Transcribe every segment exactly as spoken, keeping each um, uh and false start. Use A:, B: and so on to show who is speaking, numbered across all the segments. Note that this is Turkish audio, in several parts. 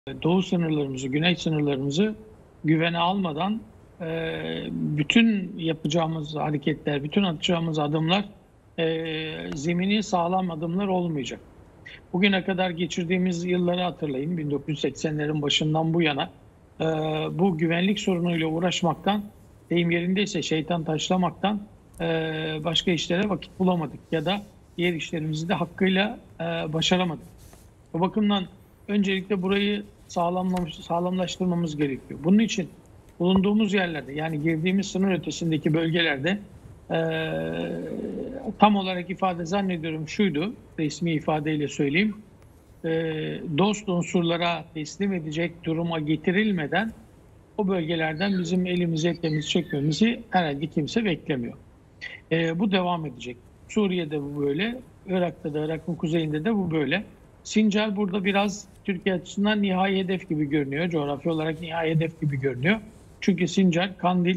A: Doğu sınırlarımızı, güney sınırlarımızı güvene almadan e, bütün yapacağımız hareketler, bütün atacağımız adımlar e, zemini sağlam adımlar olmayacak. Bugüne kadar geçirdiğimiz yılları hatırlayın. bin dokuz yüz seksenlerin başından bu yana e, bu güvenlik sorunuyla uğraşmaktan, deyim yerindeyse şeytan taşlamaktan e, başka işlere vakit bulamadık ya da diğer işlerimizi de hakkıyla e, başaramadık. Bu bakımdan öncelikle burayı sağlamlamış, sağlamlaştırmamız gerekiyor. Bunun için bulunduğumuz yerlerde, yani girdiğimiz sınır ötesindeki bölgelerde e, tam olarak ifade zannediyorum şuydu, resmi ifadeyle söyleyeyim. E, dost unsurlara teslim edecek duruma getirilmeden o bölgelerden bizim elimize temiz çekmemizi herhalde kimse beklemiyor. E, bu devam edecek. Suriye'de bu böyle, Irak'ta da, Irak'ın kuzeyinde de bu böyle. Sincar burada biraz Türkiye açısından nihai hedef gibi görünüyor. Coğrafya olarak nihai hedef gibi görünüyor. Çünkü Sincar,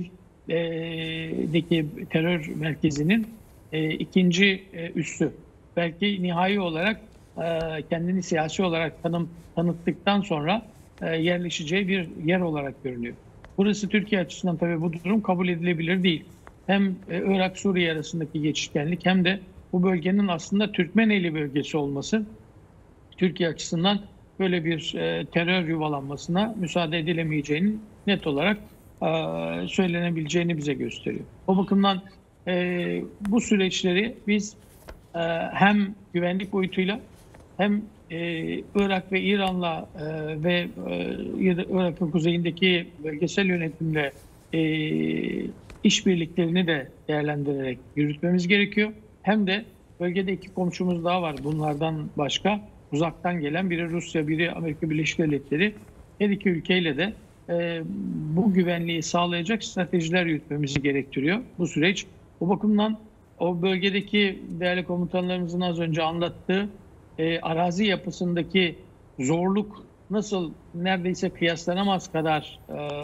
A: Kandil'deki terör merkezinin ikinci üssü. Belki nihai olarak kendini siyasi olarak tanım, tanıttıktan sonra yerleşeceği bir yer olarak görünüyor. Burası Türkiye açısından tabii bu durum kabul edilebilir değil. Hem Irak-Suriye arasındaki geçişkenlik hem de bu bölgenin aslında Türkmeneli bölgesi olması Türkiye açısından böyle bir e, terör yuvalanmasına müsaade edilemeyeceğinin net olarak e, söylenebileceğini bize gösteriyor. O bakımdan e, bu süreçleri biz e, hem güvenlik boyutuyla hem e, Irak ve İran'la e, ve e, Irak'ın kuzeyindeki bölgesel yönetimle e, işbirliklerini de değerlendirerek yürütmemiz gerekiyor. Hem de bölgede iki komşumuz daha var bunlardan başka. Uzaktan gelen biri Rusya, biri Amerika Birleşik Devletleri. Her iki ülkeyle de e, bu güvenliği sağlayacak stratejiler yürütmemizi gerektiriyor bu süreç. Bu bakımdan o bölgedeki değerli komutanlarımızın az önce anlattığı e, arazi yapısındaki zorluk nasıl neredeyse kıyaslanamaz kadar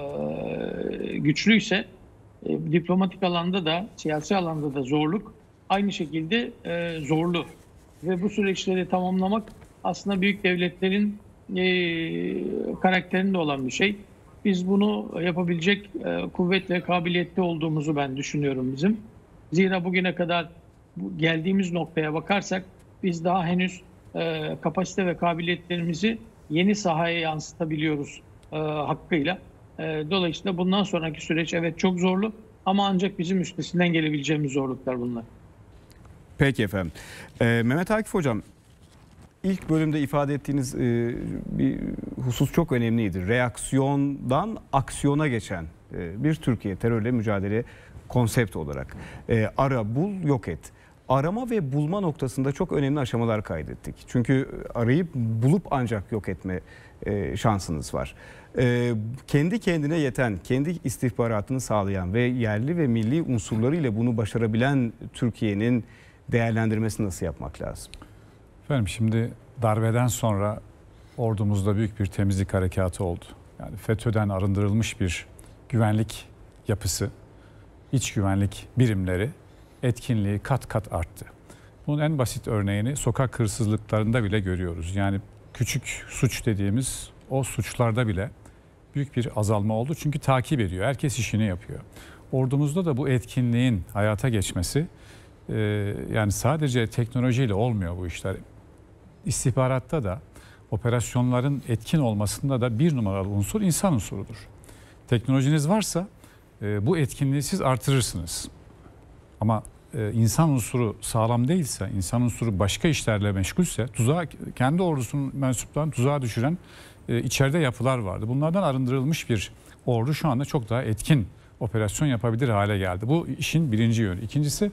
A: e, güçlüyse e, diplomatik alanda da siyasi alanda da zorluk aynı şekilde e, zorlu. Ve bu süreçleri tamamlamak aslında büyük devletlerin e, karakterinde olan bir şey. Biz bunu yapabilecek e, kuvvet ve kabiliyette olduğumuzu ben düşünüyorum bizim. Zira bugüne kadar bu, geldiğimiz noktaya bakarsak biz daha henüz e, kapasite ve kabiliyetlerimizi yeni sahaya yansıtabiliyoruz e, hakkıyla. E, dolayısıyla bundan sonraki süreç evet çok zorlu ama ancak bizim üstesinden gelebileceğimiz zorluklar bunlar.
B: Peki efendim. Ee, Mehmet Akif Hocam, ilk bölümde ifade ettiğiniz e, bir husus çok önemliydi. Reaksiyondan aksiyona geçen e, bir Türkiye terörle mücadele konsept olarak. E, ara, bul, yok et. Arama ve bulma noktasında çok önemli aşamalar kaydettik. Çünkü arayıp bulup ancak yok etme e, şansınız var. E, kendi kendine yeten, kendi istihbaratını sağlayan ve yerli ve milli unsurlarıyla bunu başarabilen Türkiye'nin değerlendirmesini nasıl yapmak lazım?
C: Efendim şimdi darbeden sonra ordumuzda büyük bir temizlik harekatı oldu. Yani FETÖ'den arındırılmış bir güvenlik yapısı, iç güvenlik birimleri etkinliği kat kat arttı. Bunun en basit örneğini sokak hırsızlıklarında bile görüyoruz. Yani küçük suç dediğimiz o suçlarda bile büyük bir azalma oldu. Çünkü takip ediyor, herkes işini yapıyor. Ordumuzda da bu etkinliğin hayata geçmesi, yani sadece teknolojiyle olmuyor bu işler. İstihbaratta da operasyonların etkin olmasında da bir numaralı unsur insan unsurudur. Teknolojiniz varsa bu etkinliği siz artırırsınız. Ama insan unsuru sağlam değilse, insan unsuru başka işlerle meşgulse, tuzağa, kendi ordusunun mensuplarını tuzağa düşüren içeride yapılar vardı. Bunlardan arındırılmış bir ordu şu anda çok daha etkin operasyon yapabilir hale geldi. Bu işin birinci yönü. İkincisi,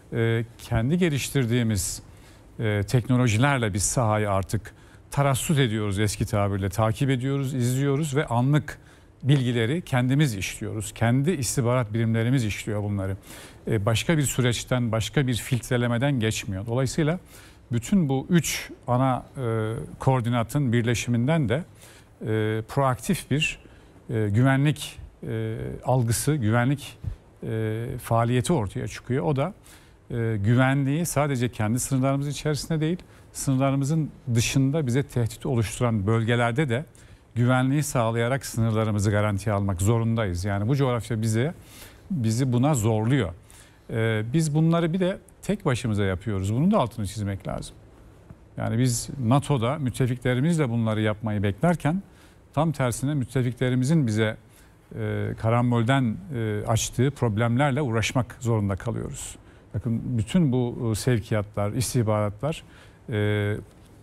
C: kendi geliştirdiğimiz teknolojilerle biz sahayı artık tarassut ediyoruz, eski tabirle takip ediyoruz, izliyoruz ve anlık bilgileri kendimiz işliyoruz. Kendi istihbarat birimlerimiz işliyor bunları. Başka bir süreçten, başka bir filtrelemeden geçmiyor. Dolayısıyla bütün bu üç ana koordinatın birleşiminden de proaktif bir güvenlik algısı, güvenlik faaliyeti ortaya çıkıyor. O da güvenliği sadece kendi sınırlarımız içerisinde değil, sınırlarımızın dışında bize tehdit oluşturan bölgelerde de güvenliği sağlayarak sınırlarımızı garantiye almak zorundayız. Yani bu coğrafya bize bizi buna zorluyor. Ee, biz bunları bir de tek başımıza yapıyoruz. Bunun da altını çizmek lazım. Yani biz NATO'da müttefiklerimizle bunları yapmayı beklerken tam tersine müttefiklerimizin bize e, karambolden e, açtığı problemlerle uğraşmak zorunda kalıyoruz. Bakın bütün bu sevkiyatlar, istihbaratlar, e,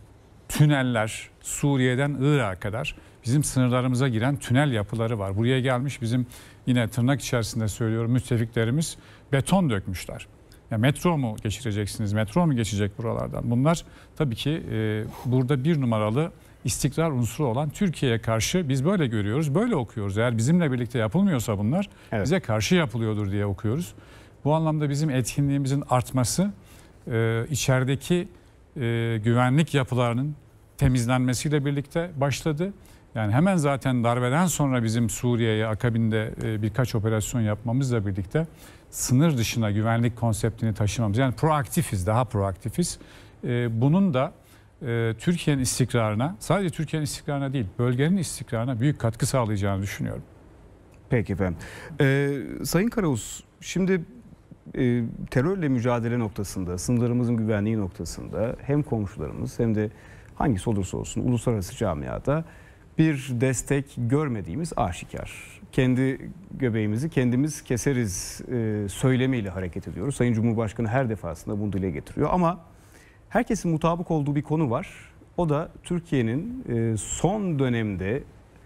C: tüneller, Suriye'den Irak'a kadar bizim sınırlarımıza giren tünel yapıları var. Buraya gelmiş bizim, yine tırnak içerisinde söylüyorum, müttefiklerimiz beton dökmüşler. Ya metro mu geçireceksiniz, metro mu geçecek buralardan? Bunlar tabii ki e, burada bir numaralı istikrar unsuru olan Türkiye'ye karşı biz böyle görüyoruz, böyle okuyoruz. Eğer bizimle birlikte yapılmıyorsa bunlar, evet, bize karşı yapılıyordur diye okuyoruz. Bu anlamda bizim etkinliğimizin artması, e, içerideki e, güvenlik yapılarının temizlenmesiyle birlikte başladı. Yani hemen zaten darbeden sonra bizim Suriye'ye akabinde e, birkaç operasyon yapmamızla birlikte sınır dışına güvenlik konseptini taşımamız. Yani proaktifiz, daha proaktifiz. E, bunun da e, Türkiye'nin istikrarına, sadece Türkiye'nin istikrarına değil, bölgenin istikrarına büyük katkı sağlayacağını düşünüyorum.
B: Peki efendim. Ee, Sayın Karaus, şimdi e, terörle mücadele noktasında, sınırlarımızın güvenliği noktasında hem komşularımız hem de hangisi olursa olsun uluslararası camiada bir destek görmediğimiz aşikar. Kendi göbeğimizi kendimiz keseriz e, söylemiyle hareket ediyoruz. Sayın Cumhurbaşkanı her defasında bunu dile getiriyor ama herkesin mutabık olduğu bir konu var. O da Türkiye'nin e, son dönemde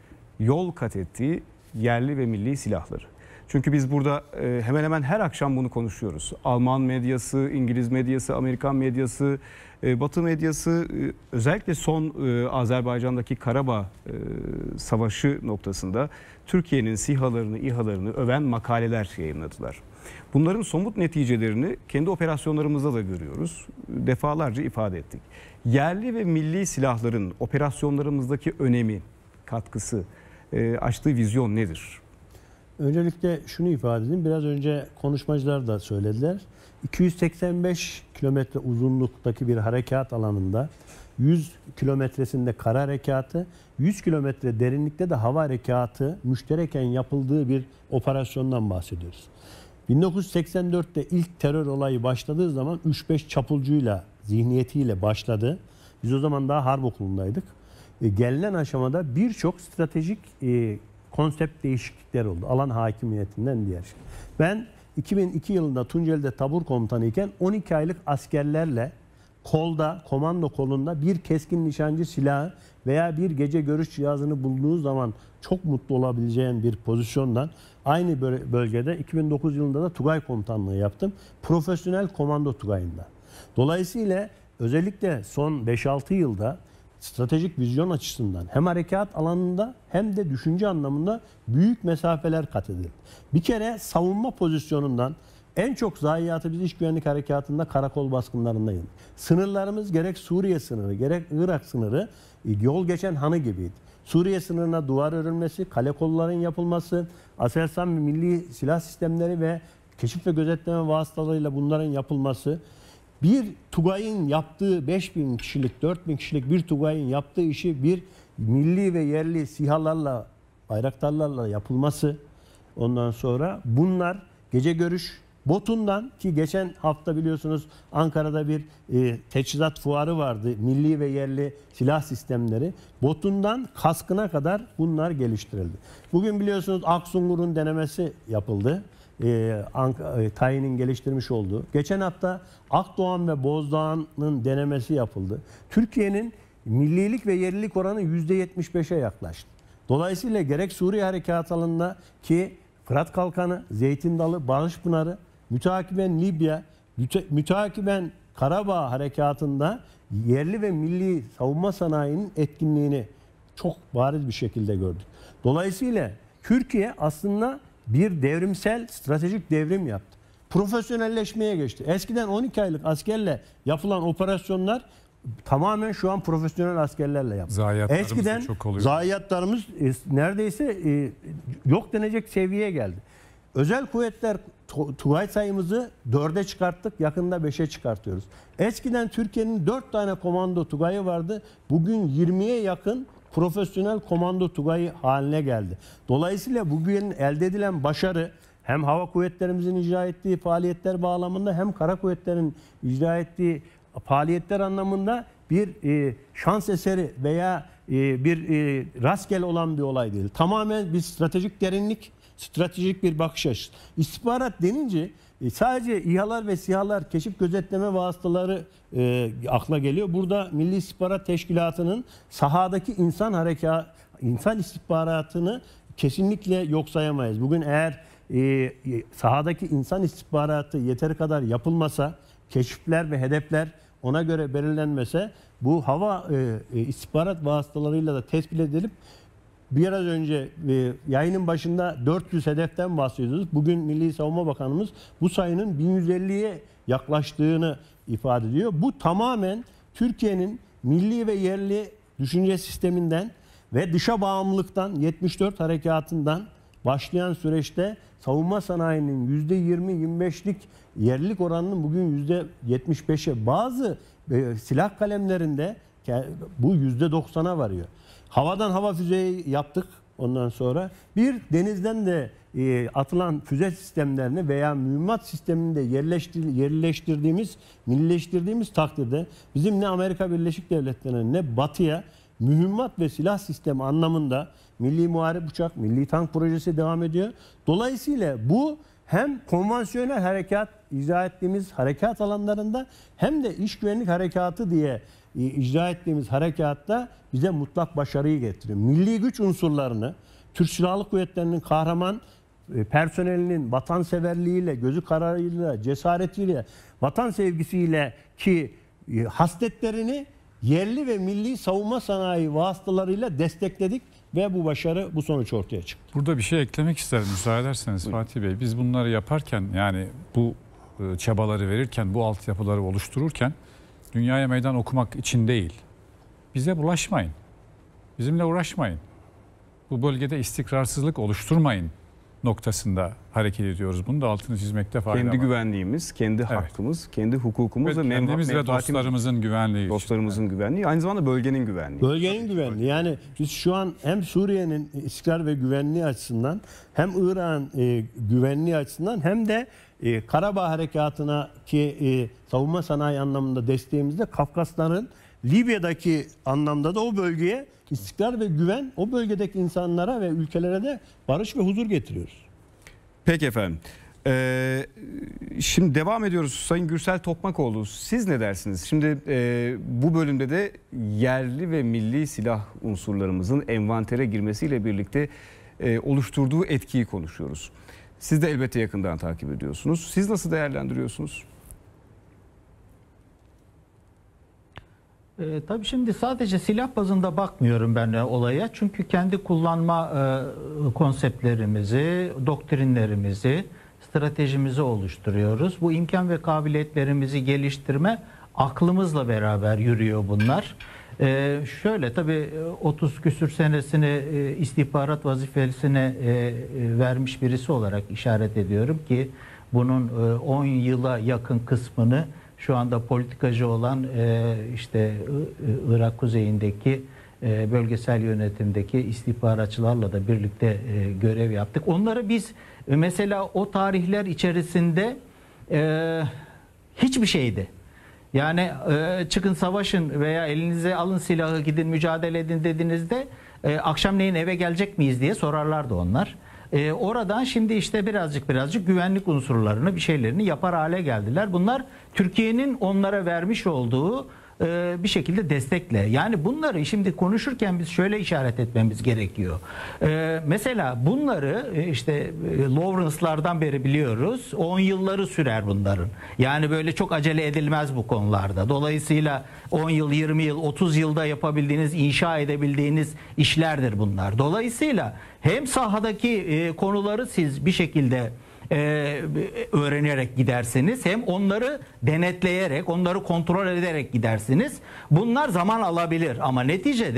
B: yol kat ettiği yerli ve milli silahları. Çünkü biz burada e, hemen hemen her akşam bunu konuşuyoruz. Alman medyası, İngiliz medyası, Amerikan medyası, e, Batı medyası, e, özellikle son e, Azerbaycan'daki Karabağ e, savaşı noktasında Türkiye'nin SİHA'larını, İHA'larını öven makaleler yayınladılar. Bunların somut neticelerini kendi operasyonlarımızda da görüyoruz. Defalarca ifade ettik. Yerli ve milli silahların operasyonlarımızdaki önemi, katkısı, e, açtığı vizyon nedir?
D: Öncelikle şunu ifade edeyim. Biraz önce konuşmacılar da söylediler. iki yüz seksen beş kilometre uzunluktaki bir harekat alanında yüz kilometresinde kara harekatı, yüz kilometre derinlikte de hava harekatı müştereken yapıldığı bir operasyondan bahsediyoruz. bin dokuz yüz seksen dörtte ilk terör olayı başladığı zaman üç beş çapulcuyla, zihniyetiyle başladı. Biz o zaman daha harp okulundaydık. E, gelinen aşamada birçok stratejik e, konsept değişiklikler oldu. Alan hakimiyetinden diğer şey. Ben iki bin iki yılında Tunceli'de tabur komutanıyken on iki aylık askerlerle kolda, komando kolunda bir keskin nişancı silahı veya bir gece görüş cihazını bulduğunuz zaman çok mutlu olabileceğin bir pozisyondan aynı bölgede iki bin dokuz yılında da Tugay komutanlığı yaptım. Profesyonel komando Tugay'ında. Dolayısıyla özellikle son beş altı yılda stratejik vizyon açısından hem harekat alanında hem de düşünce anlamında büyük mesafeler kat edildi. Bir kere savunma pozisyonundan en çok zayiatı biz iç güvenlik harekatında karakol baskınlarındayız. Sınırlarımız gerek Suriye sınırı gerek Irak sınırı yol geçen hanı gibiydi. Suriye sınırına duvar örülmesi, kale kolların yapılması, Aselsan ve milli silah sistemleri ve keşif ve gözetleme vasıtalarıyla bunların yapılması, bir Tugay'ın yaptığı beş bin kişilik, dört bin kişilik bir Tugay'ın yaptığı işi bir milli ve yerli SİHA'larla, bayraktarlarla yapılması, ondan sonra bunlar gece görüş botundan, ki geçen hafta biliyorsunuz Ankara'da bir e, teçhizat fuarı vardı, milli ve yerli silah sistemleri, botundan kaskına kadar bunlar geliştirildi. Bugün biliyorsunuz Aksungur'un denemesi yapıldı. E, e, Tayin'in geliştirmiş olduğu. Geçen hafta Akdoğan ve Bozdağ'ın denemesi yapıldı. Türkiye'nin millilik ve yerlilik oranı yüzde yetmiş beşe yaklaştı. Dolayısıyla gerek Suriye harekatı alanında ki Fırat Kalkanı, Zeytin Dalı, Barış Pınarı, müteakiben Libya, müte, müteakiben Karabağ harekatında yerli ve milli savunma sanayinin etkinliğini çok bariz bir şekilde gördük. Dolayısıyla Türkiye aslında bir devrimsel stratejik devrim yaptı. Profesyonelleşmeye geçti. Eskiden on iki aylık askerle yapılan operasyonlar tamamen şu an profesyonel askerlerle yapılıyor.
C: Zayiatlarımız
D: Eskiden
C: çok oluyor.
D: zayiatlarımız e, neredeyse e, yok denecek seviyeye geldi. Özel kuvvetler Tugay sayımızı dörde çıkarttık. Yakında beşe çıkartıyoruz. Eskiden Türkiye'nin dört tane komando Tugay'ı vardı. Bugün yirmiye yakın profesyonel komando tugayı haline geldi. Dolayısıyla bugün elde edilen başarı hem hava kuvvetlerimizin icra ettiği faaliyetler bağlamında hem kara kuvvetlerin icra ettiği faaliyetler anlamında bir e, şans eseri veya e, bir e, rastgele olan bir olay değil. Tamamen bir stratejik derinlik, stratejik bir bakış açısı. İstihbarat denince e, sadece İHA'lar ve SİHA'lar, keşif gözetleme vasıtaları e, akla geliyor. Burada Milli İstihbarat Teşkilatı'nın sahadaki insan harekat, insan istihbaratını kesinlikle yok sayamayız. Bugün eğer e, sahadaki insan istihbaratı yeteri kadar yapılmasa, keşifler ve hedefler ona göre belirlenmese, bu hava e, istihbarat vasıtalarıyla da tespit edilip biraz önce e, yayının başında dört yüz hedeften bahsediyoruz. Bugün Milli Savunma Bakanımız bu sayının bin yüz elliye yaklaştığını ifade ediyor. Bu tamamen Türkiye'nin milli ve yerli düşünce sisteminden ve dışa bağımlılıktan, yetmiş dört harekatından başlayan süreçte savunma sanayinin yüzde yirmi yirmi beşlik yerlilik oranının bugün yüzde yetmiş beşe, bazı e, silah kalemlerinde bu yüzde doksana varıyor. Havadan hava füzeyi yaptık ondan sonra. Bir denizden de e, atılan füze sistemlerini veya mühimmat sisteminde yerleştir, yerleştirdiğimiz, millileştirdiğimiz takdirde bizim ne Amerika Birleşik Devletleri'ne ne Batı'ya mühimmat ve silah sistemi anlamında milli muharip uçak, milli tank projesi devam ediyor. Dolayısıyla bu hem konvansiyonel harekat icra ettiğimiz harekat alanlarında hem de iş güvenlik harekatı diye icra ettiğimiz harekatta bize mutlak başarıyı getiriyor. Milli güç unsurlarını, Türk Silahlı Kuvvetleri'nin kahraman personelinin vatanseverliğiyle, gözü kararıyla, cesaretiyle, vatan sevgisiyle ki hasletlerini yerli ve milli savunma sanayi vasıtalarıyla destekledik ve bu başarı, bu sonuç ortaya çıktı.
C: Burada bir şey eklemek isterim müsaade ederseniz Fatih Bey. Biz bunları yaparken, yani bu çabaları verirken, bu altyapıları oluştururken dünyaya meydan okumak için değil. Bize bulaşmayın. Bizimle uğraşmayın. Bu bölgede istikrarsızlık oluşturmayın noktasında hareket ediyoruz. Bunu da altını çizmekte fayda
B: kendi
C: var.
B: güvenliğimiz, kendi evet. hakkımız, kendi hukukumuz
C: ve
B: ve
C: kendimiz ve dostlarımızın güvenliği.
B: Dostlarımızın için. güvenliği, aynı zamanda bölgenin güvenliği.
D: Bölgenin güvenliği. Yani biz şu an hem Suriye'nin istikrar ve güvenliği açısından, hem İran'ın e, güvenliği açısından, hem de e, Karabağ harekatına ki e, savunma sanayi anlamında desteğimizde Kafkasların Libya'daki anlamda da o bölgeye istikrar ve güven, o bölgedeki insanlara ve ülkelere de barış ve huzur getiriyoruz.
B: Peki efendim. Ee, şimdi devam ediyoruz. Sayın Gürsel Tokmakoğlu, siz ne dersiniz? Şimdi e, bu bölümde de yerli ve milli silah unsurlarımızın envantere girmesiyle birlikte e, oluşturduğu etkiyi konuşuyoruz. Siz de elbette yakından takip ediyorsunuz. Siz nasıl değerlendiriyorsunuz?
E: E, tabii şimdi sadece silah bazında bakmıyorum ben olaya. Çünkü kendi kullanma e, konseptlerimizi, doktrinlerimizi, stratejimizi oluşturuyoruz. Bu imkan ve kabiliyetlerimizi geliştirme aklımızla beraber yürüyor bunlar. E, şöyle tabii otuz küsür senesini e, istihbarat vazifesine e, vermiş birisi olarak işaret ediyorum ki bunun e, on yıla yakın kısmını şu anda politikacı olan e, işte Irak kuzeyindeki e, bölgesel yönetimdeki istihbaratçılarla da birlikte e, görev yaptık. Onları biz e, mesela o tarihler içerisinde e, hiçbir şeydi. Yani e, çıkın savaşın veya elinize alın silahı gidin mücadele edin dediğinizde e, akşamleyin eve gelecek miyiz diye sorarlardı onlar. Ee, oradan şimdi işte birazcık birazcık güvenlik unsurlarını, bir şeylerini yapar hale geldiler. Bunlar Türkiye'nin onlara vermiş olduğu e, bir şekilde destekle. Yani bunları şimdi konuşurken biz şöyle işaret etmemiz gerekiyor. E, mesela bunları e, işte e, Lawrence'lardan beri biliyoruz. on yılları sürer bunların. Yani böyle çok acele edilmez bu konularda. Dolayısıyla on yıl, yirmi yıl, otuz yılda yapabildiğiniz, inşa edebildiğiniz işlerdir bunlar. Dolayısıyla hem sahadaki e, konuları siz bir şekilde e, öğrenerek gidersiniz, hem onları denetleyerek, onları kontrol ederek gidersiniz. Bunlar zaman alabilir ama neticede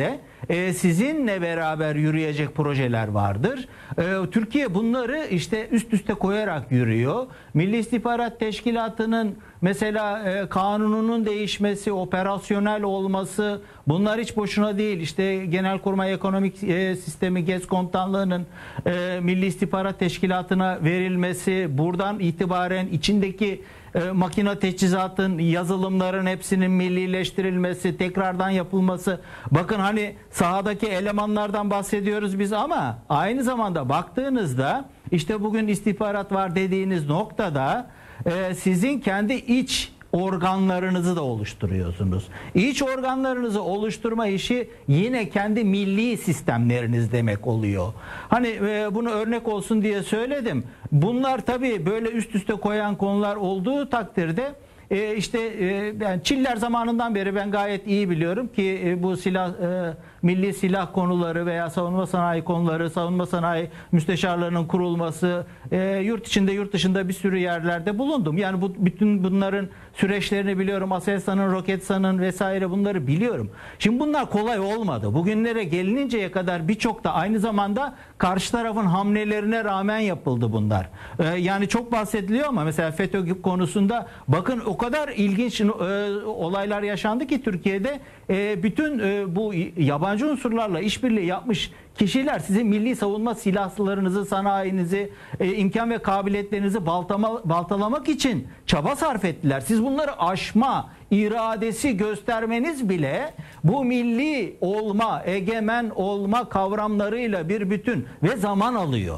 E: e, sizinle beraber yürüyecek projeler vardır. E, Türkiye bunları işte üst üste koyarak yürüyor. Milli İstihbarat Teşkilatı'nın mesela e, kanununun değişmesi, operasyonel olması, bunlar hiç boşuna değil. İşte Genelkurmay Ekonomik e, Sistemi Gez Komutanlığı'nın e, Milli İstihbarat Teşkilatı'na verilmesi, buradan itibaren içindeki e, makine teçhizatın, yazılımların hepsinin millileştirilmesi, tekrardan yapılması. Bakın hani sahadaki elemanlardan bahsediyoruz biz ama aynı zamanda baktığınızda işte bugün istihbarat var dediğiniz noktada e, sizin kendi iç organlarınızı da oluşturuyorsunuz. İç organlarınızı oluşturma işi yine kendi milli sistemleriniz demek oluyor. Hani e, bunu örnek olsun diye söyledim. Bunlar tabii böyle üst üste koyan konular olduğu takdirde e, işte e, yani Çiller zamanından beri ben gayet iyi biliyorum ki e, bu silah e, milli silah konuları veya savunma sanayi konuları, savunma sanayi müsteşarlarının kurulması, e, yurt içinde yurt dışında bir sürü yerlerde bulundum. Yani bu bütün bunların süreçlerini biliyorum. Aselsan'ın, Roketsan'ın vesaire bunları biliyorum. Şimdi bunlar kolay olmadı. Bugünlere gelininceye kadar birçok da aynı zamanda karşı tarafın hamlelerine rağmen yapıldı bunlar. E, yani çok bahsediliyor ama mesela FETÖ konusunda bakın o kadar ilginç e, olaylar yaşandı ki Türkiye'de e, bütün e, bu yabancı unsurlarla işbirliği yapmış kişiler sizin milli savunma silahlarınızı, sanayinizi, e, imkan ve kabiliyetlerinizi baltama, baltalamak için çaba sarf ettiler. Siz bunları aşma iradesi göstermeniz bile bu milli olma, egemen olma kavramlarıyla bir bütün ve zaman alıyor.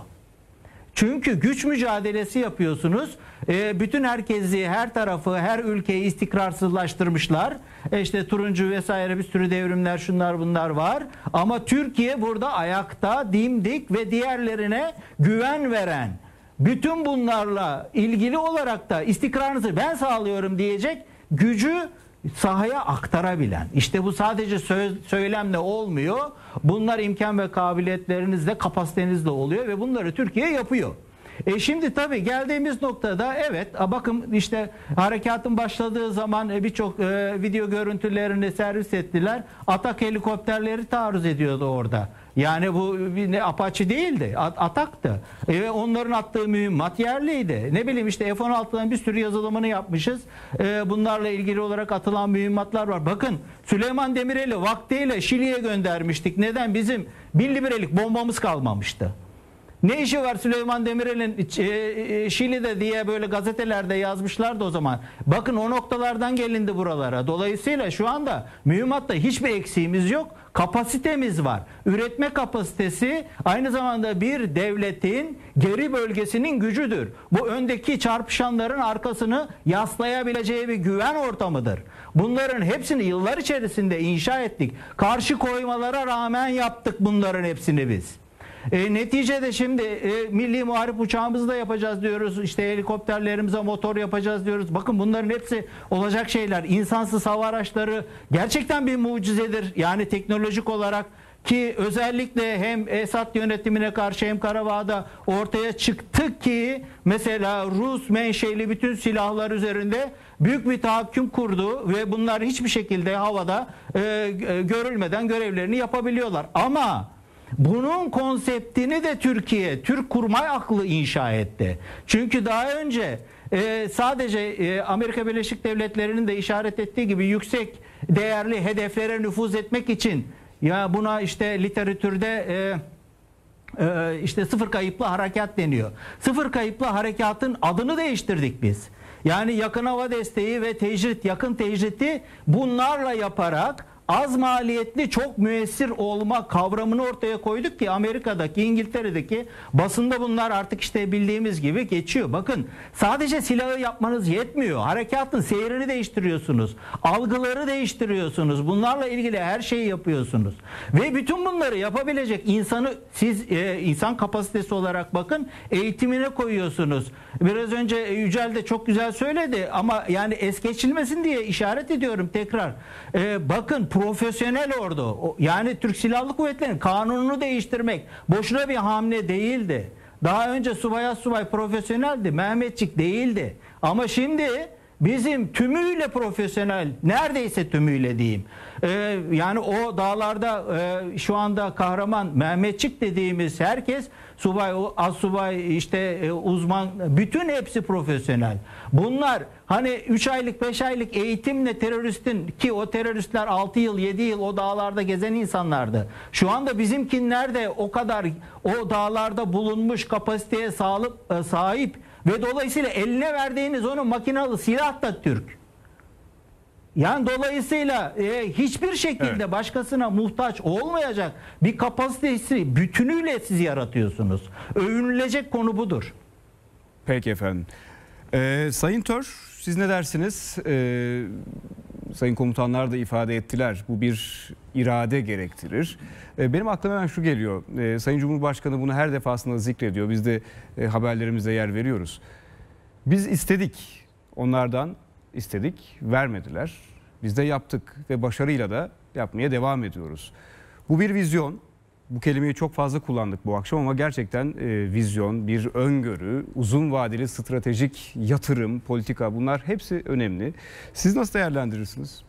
E: Çünkü güç mücadelesi yapıyorsunuz. E, bütün herkesi, her tarafı, her ülkeyi istikrarsızlaştırmışlar. E işte turuncu vesaire bir sürü devrimler, şunlar bunlar var. Ama Türkiye burada ayakta, dimdik ve diğerlerine güven veren, bütün bunlarla ilgili olarak da istikrarınızı ben sağlıyorum diyecek gücü sahaya aktarabilen. İşte bu sadece söz, söylemle olmuyor. Bunlar imkan ve kabiliyetlerinizle, kapasitenizle oluyor ve bunları Türkiye yapıyor. E şimdi tabii geldiğimiz noktada evet bakın işte harekatın başladığı zaman birçok e, video görüntülerini servis ettiler. Atak helikopterleri taarruz ediyordu orada. Yani bu ne Apache değildi. Ataktı. E, ve onların attığı mühimmat yerliydi. Ne bileyim işte F on altıdan bir sürü yazılımını yapmışız. E, bunlarla ilgili olarak atılan mühimmatlar var. Bakın Süleyman Demirel'i vaktiyle Şili'ye göndermiştik. Neden? Bizim bir librelik bombamız kalmamıştı. Ne işi var Süleyman Demirel'in Şili'de diye böyle gazetelerde yazmışlardı o zaman. Bakın o noktalardan gelindi buralara. Dolayısıyla şu anda mühimmatta hiçbir eksiğimiz yok. Kapasitemiz var. Üretme kapasitesi aynı zamanda bir devletin geri bölgesinin gücüdür. Bu öndeki çarpışanların arkasını yaslayabileceği bir güven ortamıdır. Bunların hepsini yıllar içerisinde inşa ettik. Karşı koymalara rağmen yaptık bunların hepsini biz. E, neticede şimdi e, milli muharip uçağımızı da yapacağız diyoruz. İşte helikopterlerimize motor yapacağız diyoruz. Bakın bunların hepsi olacak şeyler. İnsansız hava araçları gerçekten bir mucizedir. Yani teknolojik olarak ki özellikle hem Esad yönetimine karşı hem Karabağ'da ortaya çıktı ki mesela Rus menşeli bütün silahlar üzerinde büyük bir tahakküm kurdu ve bunlar hiçbir şekilde havada e, görülmeden görevlerini yapabiliyorlar. Ama bunun konseptini de Türkiye, Türk kurmay aklı inşa etti. Çünkü daha önce e, sadece e, Amerika Birleşik Devletleri'nin de işaret ettiği gibi yüksek değerli hedeflere nüfuz etmek için ya buna işte literatürde e, e, işte sıfır kayıplı harekat deniyor. Sıfır kayıplı harekatın adını değiştirdik biz. Yani yakın hava desteği ve tecrit, yakın tecriti bunlarla yaparak az maliyetli çok müessir olma kavramını ortaya koyduk ki Amerika'daki, İngiltere'deki basında bunlar artık işte bildiğimiz gibi geçiyor. Bakın sadece silahı yapmanız yetmiyor. Harekatın seyrini değiştiriyorsunuz. Algıları değiştiriyorsunuz. Bunlarla ilgili her şeyi yapıyorsunuz. Ve bütün bunları yapabilecek insanı siz e, insan kapasitesi olarak bakın eğitimine koyuyorsunuz. Biraz önce Yücel de çok güzel söyledi ama yani es geçilmesin diye işaret ediyorum tekrar. E, bakın profesyonel ordu yani Türk Silahlı Kuvvetleri'nin kanununu değiştirmek boşuna bir hamle değildi. Daha önce subay subay profesyoneldi. Mehmetçik değildi. Ama şimdi bizim tümüyle profesyonel, neredeyse tümüyle diyeyim. Ee, yani o dağlarda e, şu anda kahraman Mehmetçik dediğimiz herkes subay, assubay, işte e, uzman, bütün hepsi profesyonel. Bunlar hani üç aylık beş aylık eğitimle teröristin, ki o teröristler altı yıl yedi yıl o dağlarda gezen insanlardı. Şu anda bizimkinler de o kadar o dağlarda bulunmuş kapasiteye sağlıp, e, sahip ve dolayısıyla eline verdiğiniz onun makinalı silah da Türk. Yani dolayısıyla e, hiçbir şekilde evet. başkasına muhtaç olmayacak bir kapasitesi bütünüyle siz yaratıyorsunuz. Övünülecek konu budur.
B: Peki efendim. Ee, Sayın Tör, siz ne dersiniz? Ee, sayın komutanlar da ifade ettiler. Bu bir irade gerektirir. Ee, benim aklıma hemen şu geliyor. Ee, Sayın Cumhurbaşkanı bunu her defasında zikrediyor. Biz de e, haberlerimizde yer veriyoruz. Biz istedik. Onlardan istedik. Vermediler. Biz de yaptık ve başarıyla da yapmaya devam ediyoruz. Bu bir vizyon. Bu kelimeyi çok fazla kullandık bu akşam ama gerçekten e, vizyon, bir öngörü, uzun vadeli stratejik yatırım, politika, bunlar hepsi önemli. Siz nasıl değerlendirirsiniz?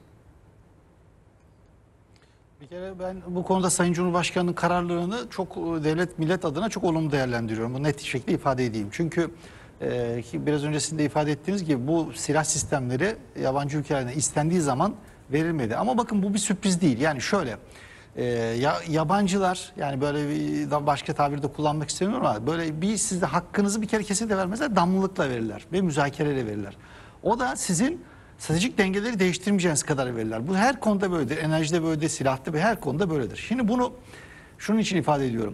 F: Bir kere ben bu konuda Sayın Cumhurbaşkanı'nın kararlarını çok devlet millet adına çok olumlu değerlendiriyorum. Bunu net şekilde ifade edeyim. Çünkü e, biraz önce sizin de ifade ettiğiniz gibi bu silah sistemleri yabancı ülkelerden istendiği zaman verilmedi. Ama bakın bu bir sürpriz değil. Yani şöyle... Ee, ya, yabancılar, yani böyle bir başka tabiri de kullanmak istemiyorum ama böyle bir sizde hakkınızı bir kere kesinlikle vermezler, damlılıkla verirler ve müzakereyle verirler. O da sizin stratejik dengeleri değiştirmeyeceğiniz kadar verirler. Bu her konuda böyledir. Enerjide böyledir, silahta ve her konuda böyledir. Şimdi bunu şunun için ifade ediyorum.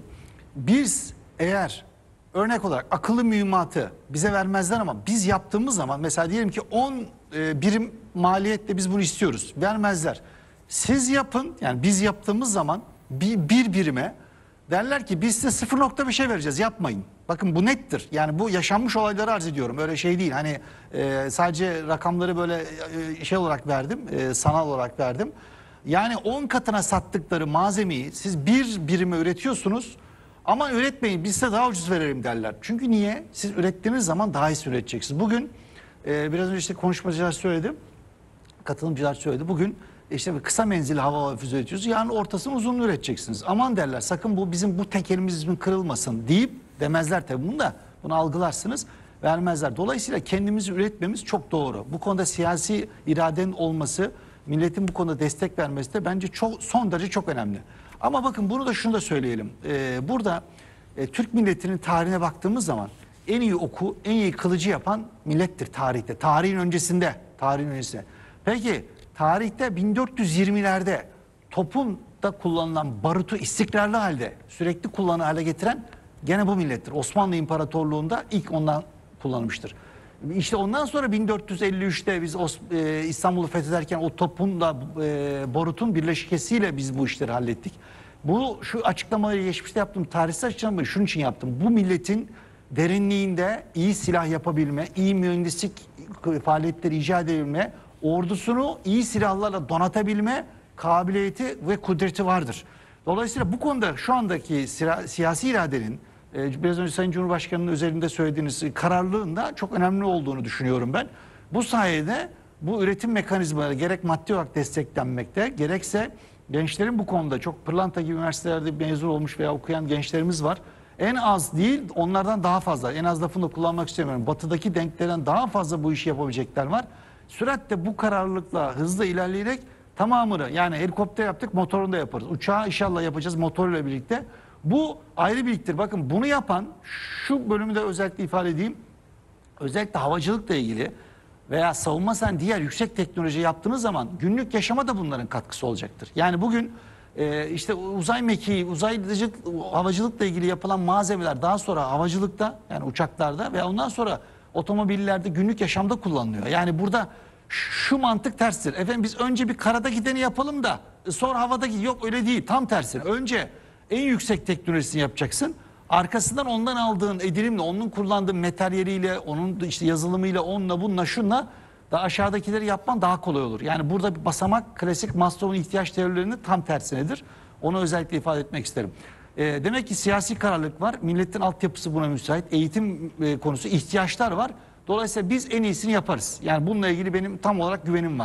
F: Biz eğer örnek olarak akıllı mühimmatı bize vermezler ama biz yaptığımız zaman mesela diyelim ki on e, birim maliyetle biz bunu istiyoruz. Vermezler. Siz yapın, yani biz yaptığımız zaman bir, bir birime derler ki biz size sıfır nokta beşe vereceğiz, yapmayın. Bakın bu nettir. Yani bu yaşanmış olayları arz ediyorum. Öyle şey değil. Hani e, sadece rakamları böyle e, şey olarak verdim, e, sanal olarak verdim. Yani on katına sattıkları malzemeyi siz bir birime üretiyorsunuz ama üretmeyin, biz size daha ucuz verelim derler. Çünkü niye? Siz ürettiğiniz zaman daha iyisi üreteceksiniz. Bugün e, biraz önce işte konuşmacılar söyledi, katılımcılar söyledi. Bugün İşte bir kısa menzilli hava füze üretiyoruz. Yarın ortasını uzun üreteceksiniz. Aman derler, sakın bu bizim bu tekelimizin kırılmasın deyip demezler tabii bunu da. Bunu algılarsınız, vermezler. Dolayısıyla kendimizi üretmemiz çok doğru. Bu konuda siyasi iradenin olması, milletin bu konuda destek vermesi de bence çok, son derece çok önemli. Ama bakın bunu da şunu da söyleyelim. Ee, burada e, Türk milletinin tarihine baktığımız zaman en iyi oku, en iyi kılıcı yapan millettir tarihte. Tarihin öncesinde, tarihin öncesinde. Peki tarihte bin dört yüz yirmilerde topun da kullanılan barutu istikrarlı halde sürekli kullanı hale getiren gene bu millettir. Osmanlı İmparatorluğu'nda ilk ondan kullanılmıştır. İşte ondan sonra bin dört yüz elli üçte biz e, İstanbul'u fethederken o topun da e, barutun birleşkesiyle biz bu işleri hallettik. Bu şu açıklamaları geçmişte yaptım, tarihsel açıklamayı şunun için yaptım. Bu milletin derinliğinde iyi silah yapabilme, iyi mühendislik faaliyetleri icat edebilme, ordusunu iyi silahlarla donatabilme kabiliyeti ve kudreti vardır. Dolayısıyla bu konuda şu andaki siyasi iradenin e, biraz önce Sayın Cumhurbaşkanı'nın üzerinde söylediğiniz kararlılığında çok önemli olduğunu düşünüyorum ben. Bu sayede bu üretim mekanizmaları gerek maddi olarak desteklenmekte, gerekse gençlerin bu konuda çok pırlanta gibi üniversitelerde mezun olmuş veya okuyan gençlerimiz var. En az değil, onlardan daha fazla, en az lafını da kullanmak istemiyorum. Batıdaki denklerden daha fazla bu işi yapabilecekler var. Süratle bu kararlılıkla hızlı ilerleyerek tamamını, yani helikopter yaptık, motorunu da yaparız. Uçağı inşallah yapacağız motoruyla birlikte. Bu ayrı birliktir. Bakın bunu yapan, şu bölümü de özellikle ifade edeyim. Özellikle havacılıkla ilgili veya savunma sen diğer yüksek teknoloji yaptığınız zaman günlük yaşama da bunların katkısı olacaktır. Yani bugün e, işte uzay mekiği, uzaycılık, havacılıkla ilgili yapılan malzemeler daha sonra havacılıkta, yani uçaklarda ve ondan sonra otomobillerde günlük yaşamda kullanılıyor. Yani burada şu mantık terstir. Efendim biz önce bir karada gideni yapalım da sonra havadaki, yok öyle değil. Tam tersine. Önce en yüksek teknolojisini yapacaksın. Arkasından ondan aldığın edilimle, onun kullandığı materyaliyle, onun işte yazılımıyla, onunla bununla şunla da aşağıdakileri yapman daha kolay olur. Yani burada bir basamak klasik Maslow'un ihtiyaç teorilerinin tam tersinedir. Onu özellikle ifade etmek isterim. E, demek ki siyasi kararlılık var. Milletin altyapısı buna müsait. Eğitim e, konusu, ihtiyaçlar var. Dolayısıyla biz en iyisini yaparız. Yani bununla ilgili benim tam olarak güvenim var.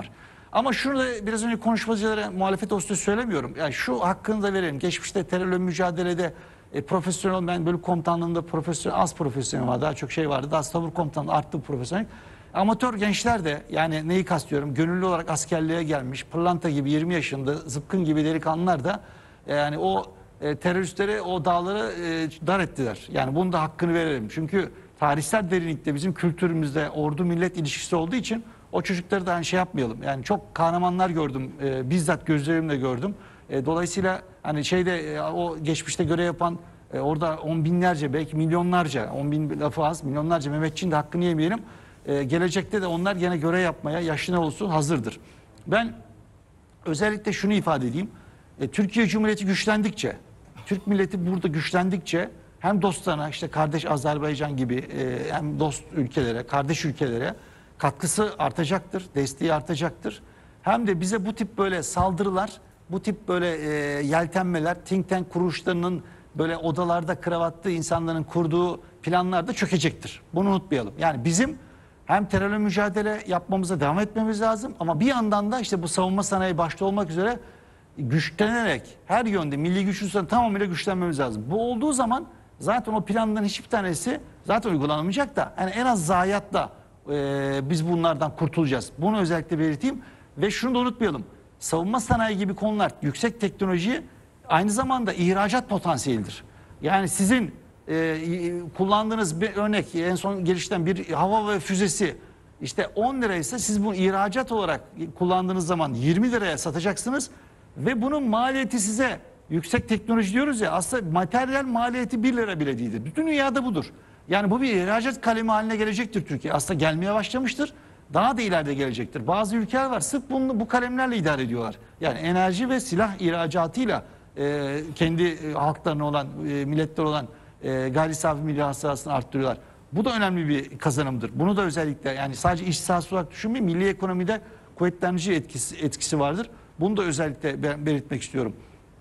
F: Ama şunu da biraz önce konuşmacılara muhalefet olsun söylemiyorum. Yani şu hakkını da verelim. Geçmişte terörle mücadelede e, profesyonel, ben bölük komutanlığında profesyonel, az profesyonel var. Daha çok şey vardı. Daha tabur komutanlığı arttı profesyonel. Amatör gençler de, yani neyi kastediyorum? Gönüllü olarak askerliğe gelmiş, pırlanta gibi yirmi yaşında zıpkın gibi delikanlılar da e, yani o e, teröristleri o dağları e, dar ettiler. Yani bunun da hakkını verelim. Çünkü tarihsel derinlikte bizim kültürümüzde ordu millet ilişkisi olduğu için o çocukları da hani şey yapmayalım. Yani çok kahramanlar gördüm. E, bizzat gözlerimle gördüm. E, dolayısıyla hani şeyde e, o geçmişte görev yapan e, orada on binlerce, belki milyonlarca, on bin lafı az, milyonlarca Mehmetçiğin de hakkını yemeyelim. E, gelecekte de onlar gene görev yapmaya yaşlı ne olsun hazırdır. Ben özellikle şunu ifade edeyim. E, Türkiye Cumhuriyeti güçlendikçe, Türk milleti burada güçlendikçe hem dostlarına, işte kardeş Azerbaycan gibi e, hem dost ülkelere, kardeş ülkelere katkısı artacaktır, desteği artacaktır. Hem de bize bu tip böyle saldırılar, bu tip böyle e, yeltenmeler, think tank kuruluşlarının böyle odalarda kravatlı insanların kurduğu planlar da çökecektir. Bunu unutmayalım. Yani bizim hem terörle mücadele yapmamıza devam etmemiz lazım ama bir yandan da işte bu savunma sanayi başta olmak üzere güçlenerek her yönde milli güçlüsün tamamıyla güçlenmemiz lazım. Bu olduğu zaman zaten o planların hiçbir tanesi zaten uygulanamayacak da yani en az zayiatla e, biz bunlardan kurtulacağız. Bunu özellikle belirteyim ve şunu da unutmayalım. Savunma sanayi gibi konular yüksek teknoloji aynı zamanda ihracat potansiyelidir. Yani sizin e, kullandığınız bir örnek en son gelişten bir hava ve füzesi işte on liraysa siz bunu ihracat olarak kullandığınız zaman yirmi liraya satacaksınız ve bunun maliyeti size yüksek teknoloji diyoruz ya aslında materyal maliyeti bir lira bile değildir. Bütün dünyada budur. Yani bu bir ihracat kalemi haline gelecektir Türkiye. Aslında gelmeye başlamıştır. Daha da ileride gelecektir. Bazı ülkeler var sırf bunu, bu kalemlerle idare ediyorlar. Yani enerji ve silah ihracatıyla e, kendi e, halklarına olan, e, milletler olan e, gayri safi milli hasılasını arttırıyorlar. Bu da önemli bir kazanımdır. Bunu da özellikle yani sadece iş sahası olarak düşünmeyin. Milli ekonomide kuvvetlendirici etkisi, etkisi vardır. Bunu da özellikle ben belirtmek istiyorum.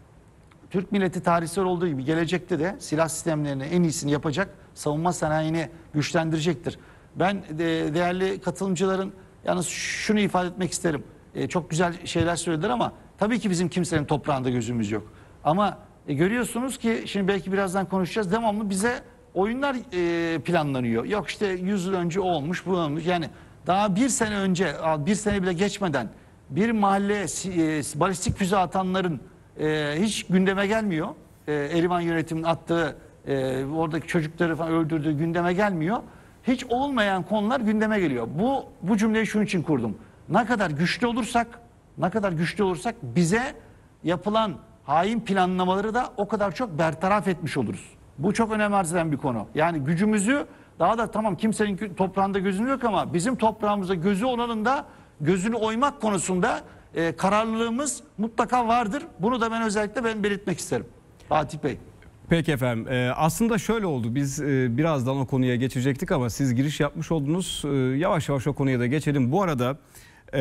F: Türk milleti tarihsel olduğu gibi gelecekte de silah sistemlerinin en iyisini yapacak, savunma sanayini güçlendirecektir. Ben de, değerli katılımcıların yalnız şunu ifade etmek isterim. E, çok güzel şeyler söylediler ama tabii ki bizim kimsenin toprağında gözümüz yok. Ama e, görüyorsunuz ki şimdi belki birazdan konuşacağız. Devamlı bize oyunlar e, planlanıyor. Yok işte yüz yıl önce olmuş, bu olmuş. Yani daha bir sene önce, bir sene bile geçmeden bir mahalleye e, balistik füze atanların e, hiç gündeme gelmiyor. E, Erivan yönetiminin attığı, e, oradaki çocukları falan öldürdüğü gündeme gelmiyor. Hiç olmayan konular gündeme geliyor. Bu bu cümleyi şunun için kurdum. Ne kadar güçlü olursak, ne kadar güçlü olursak bize yapılan hain planlamaları da o kadar çok bertaraf etmiş oluruz. Bu çok önem arz eden bir konu. Yani gücümüzü daha da tamam kimsenin toprağında gözü yok ama bizim toprağımızda gözü olanın da gözünü oymak konusunda e, kararlılığımız mutlaka vardır. Bunu da ben özellikle ben belirtmek isterim. Fatih Bey.
B: Peki efendim. Ee, aslında şöyle oldu. Biz e, birazdan o konuya geçecektik ama siz giriş yapmış oldunuz. Ee, yavaş yavaş o konuya da geçelim. Bu arada e,